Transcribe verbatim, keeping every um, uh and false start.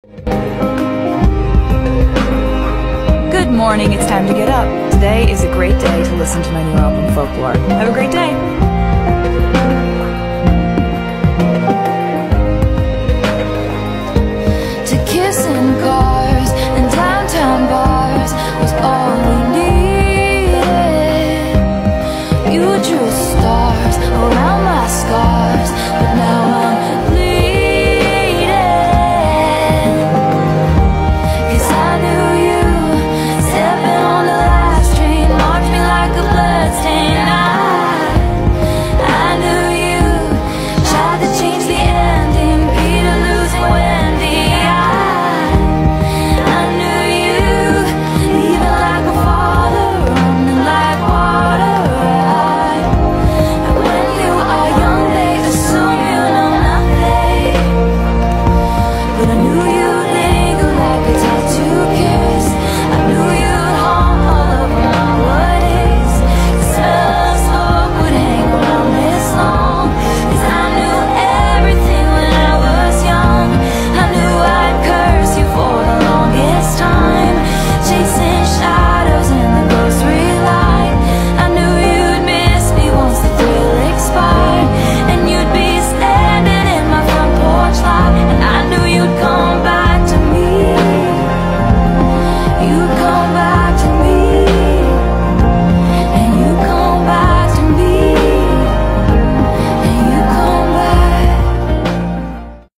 Good morning, it's time to get up. Today is a great day to listen to my new album, Folklore. Have a great day!